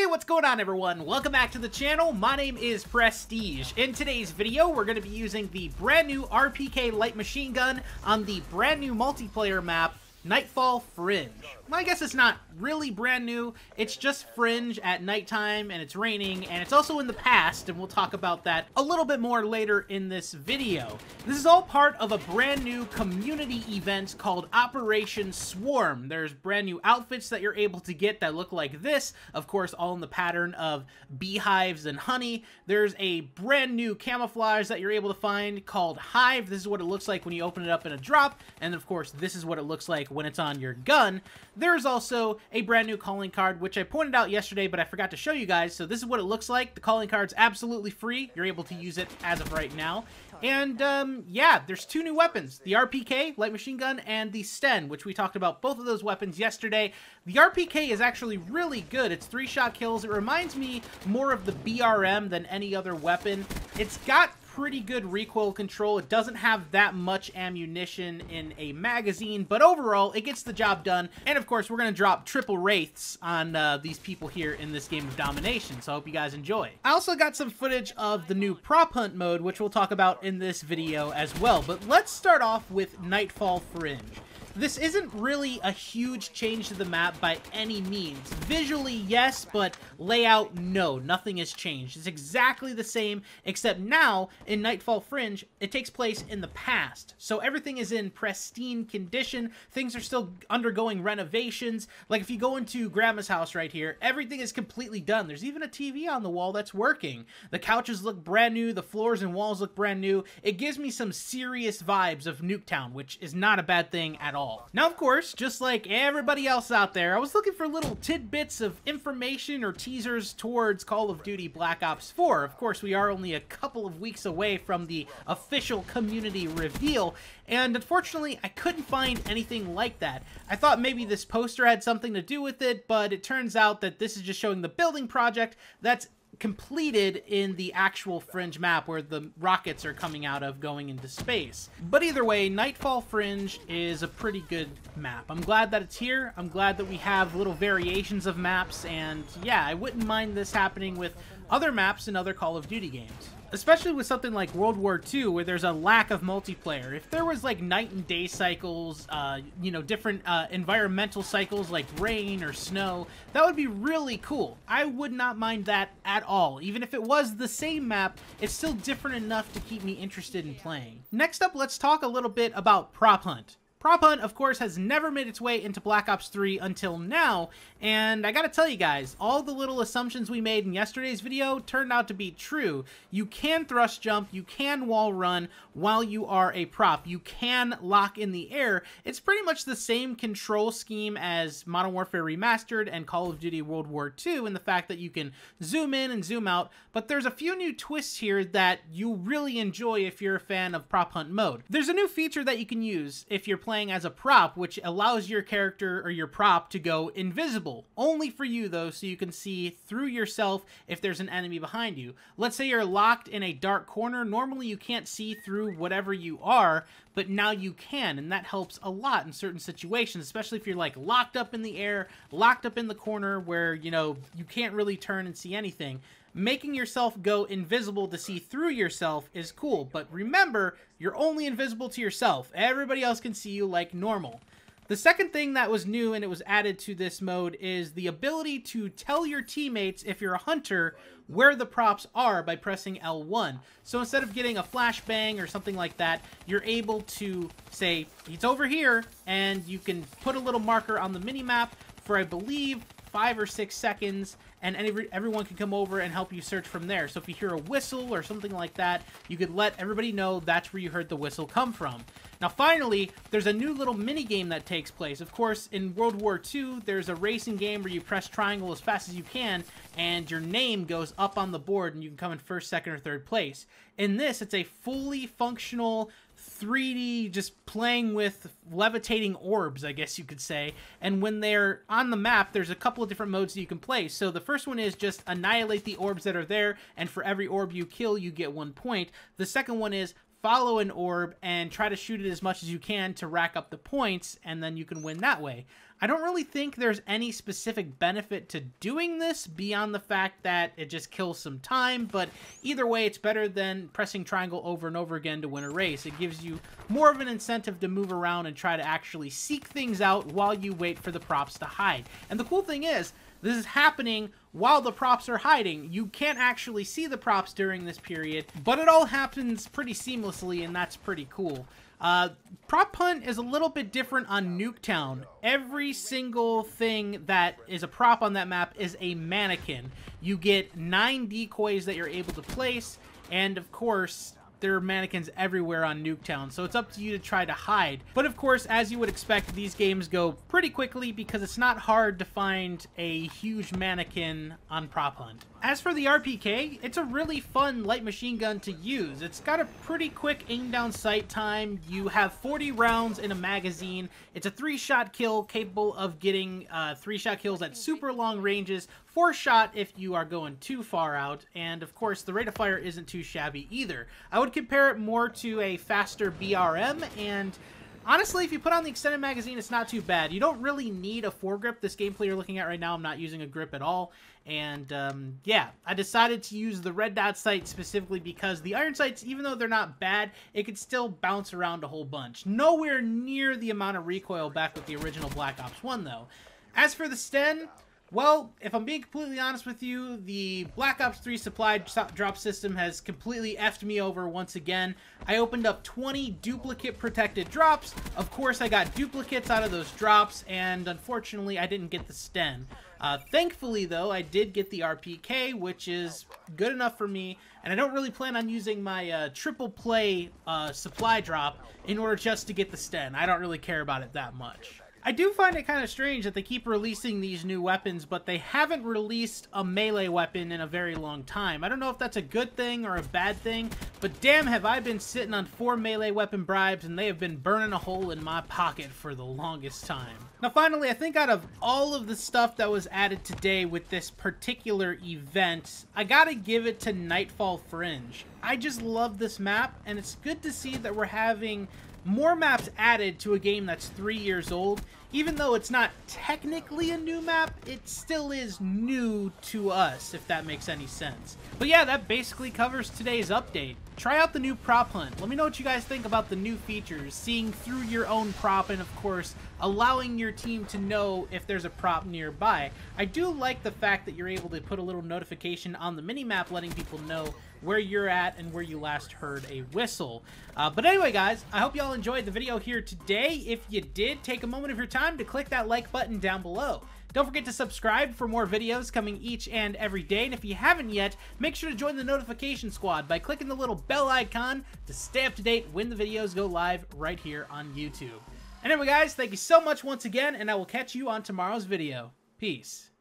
What's going on, everyone? Welcome back to the channel. My name is Prestige. In today's video, we're going to be using the brand new RPK light machine gun on the brand new multiplayer map, Nightfall Fringe. Well, I guess it's not really brand new. It's just Fringe at nighttime, and it's raining, and it's also in the past, and we'll talk about that a little bit more later in this video. This is all part of a brand new community event called Operation Swarm. There's brand new outfits that you're able to get that look like this, of course, all in the pattern of beehives and honey. There's a brand new camouflage that you're able to find called Hive. This is what it looks like when you open it up in a drop, and of course, this is what it looks like when it's on your gun. There's also a brand new calling card, which I pointed out yesterday, but I forgot to show you guys. So this is what it looks like. The calling card's absolutely free. You're able to use it as of right now. And, yeah, there's two new weapons. The RPK, light machine gun, and the Sten, which we talked about both of those weapons yesterday. The RPK is actually really good. It's 3-shot kills. It reminds me more of the BRM than any other weapon. It's got pretty good recoil control. It doesn't have that much ammunition in a magazine, but overall, it gets the job done. And of course, we're going to drop triple wraiths on these people here in this game of domination, so I hope you guys enjoy. I also got some footage of the new prop hunt mode, which we'll talk about in this video as well, but let's start off with Nightfall Fringe. This isn't really a huge change to the map by any means. Visually, yes, but layout, no. Nothing has changed. It's exactly the same, except now, in Nightfall Fringe, it takes place in the past. So everything is in pristine condition. Things are still undergoing renovations. Like, if you go into Grandma's house right here, everything is completely done. There's even a TV on the wall that's working. The couches look brand new. The floors and walls look brand new. It gives me some serious vibes of Nuketown, which is not a bad thing at all. Now, of course, just like everybody else out there, I was looking for little tidbits of information or teasers towards Call of Duty Black Ops 4. Of course, we are only a couple of weeks away from the official community reveal, and unfortunately, I couldn't find anything like that. I thought maybe this poster had something to do with it, but it turns out that this is just showing the building project that's completed in the actual Fringe map where the rockets are coming out of going into space. But either way, Nightfall Fringe is a pretty good map. I'm glad that it's here. I'm glad that we have little variations of maps, and yeah, I wouldn't mind this happening with other maps in other Call of Duty games. Especially with something like World War II, where there's a lack of multiplayer. If there was like night and day cycles, you know, different environmental cycles like rain or snow, that would be really cool. I would not mind that at all. Even if it was the same map, it's still different enough to keep me interested in playing. Next up, let's talk a little bit about Prop Hunt. Prop Hunt, of course, has never made its way into Black Ops 3 until now, and I gotta tell you guys, all the little assumptions we made in yesterday's video turned out to be true. You can thrust jump, you can wall run while you are a prop, you can lock in the air. It's pretty much the same control scheme as Modern Warfare Remastered and Call of Duty World War II in the fact that you can zoom in and zoom out, but there's a few new twists here that you really enjoy if you're a fan of Prop Hunt mode. There's a new feature that you can use if you're playing as a prop, which allows your character or your prop to go invisible. Only for you, though, so you can see through yourself if there's an enemy behind you. Let's say you're locked in a dark corner. Normally, you can't see through whatever you are, but now you can, and that helps a lot in certain situations, especially if you're, like, locked up in the air, locked up in the corner where, you know, you can't really turn and see anything. Making yourself go invisible to see through yourself is cool, but remember, you're only invisible to yourself. Everybody else can see you like normal. The second thing that was new and it was added to this mode is the ability to tell your teammates, if you're a hunter, where the props are by pressing L1. So instead of getting a flashbang or something like that, you're able to say, it's over here, and you can put a little marker on the minimap for, I believe, 5 or 6 seconds, and everyone can come over and help you search from there. So if you hear a whistle or something like that, you could let everybody know that's where you heard the whistle come from. Now finally, there's a new little mini game that takes place. Of course, in World War II, there's a racing game where you press triangle as fast as you can, and your name goes up on the board, and you can come in first, second, or third place. In this, it's a fully functional 3D, just playing with levitating orbs, I guess you could say. And when they're on the map, there's a couple of different modes that you can play. So the first one is just annihilate the orbs that are there, and for every orb you kill, you get 1 point. The second one is follow an orb and try to shoot it as much as you can to rack up the points, and then you can win that way. I don't really think there's any specific benefit to doing this beyond the fact that it just kills some time, but either way, it's better than pressing triangle over and over again to win a race. It gives you more of an incentive to move around and try to actually seek things out while you wait for the props to hide. And the cool thing is, this is happening while the props are hiding. You can't actually see the props during this period, but it all happens pretty seamlessly, and that's pretty cool. Prop hunt is a little bit different on Nuketown. Every single thing that is a prop on that map is a mannequin. You get 9 decoys that you're able to place, and of course, there are mannequins everywhere on Nuketown, so it's up to you to try to hide. But of course, as you would expect, these games go pretty quickly because it's not hard to find a huge mannequin on Prop Hunt. As for the RPK, it's a really fun light machine gun to use. It's got a pretty quick aim down sight time. You have 40 rounds in a magazine. It's a 3-shot kill, capable of getting 3-shot kills at super long ranges, 4-shot if you are going too far out, and of course the rate of fire isn't too shabby either. I would compare it more to a faster BRM, and honestly, if you put on the extended magazine, it's not too bad. You don't really need a foregrip. This gameplay you're looking at right now, I'm not using a grip at all. And yeah, I decided to use the red dot sight specifically because the iron sights, even though they're not bad, it could still bounce around a whole bunch. Nowhere near the amount of recoil back with the original Black Ops 1, though. As for the Sten, well, if I'm being completely honest with you, the Black Ops 3 supply drop system has completely effed me over once again. I opened up 20 duplicate protected drops. Of course, I got duplicates out of those drops, and unfortunately, I didn't get the Sten. Thankfully, though, I did get the RPK, which is good enough for me, and I don't really plan on using my triple play supply drop in order just to get the Sten. I don't really care about it that much. I do find it kind of strange that they keep releasing these new weapons, but they haven't released a melee weapon in a very long time. I don't know if that's a good thing or a bad thing, but damn have I been sitting on 4 melee weapon bribes, and they have been burning a hole in my pocket for the longest time. Now finally, I think out of all of the stuff that was added today with this particular event, I gotta give it to Nightfall Fringe. I just love this map, and it's good to see that we're having more maps added to a game that's 3 years old. Even though it's not technically a new map, it still is new to us, if that makes any sense. But yeah, that basically covers today's update. Try out the new prop hunt. Let me know what you guys think about the new features, seeing through your own prop, and of course, allowing your team to know if there's a prop nearby. I do like the fact that you're able to put a little notification on the minimap letting people know where you're at and where you last heard a whistle. But anyway, guys, I hope y'all enjoyed the video here today. If you did, take a moment of your time to click that like button down below. Don't forget to subscribe for more videos coming each and every day. And if you haven't yet, make sure to join the notification squad by clicking the little bell icon to stay up to date when the videos go live right here on YouTube. Anyway, guys, thank you so much once again, and I will catch you on tomorrow's video. Peace.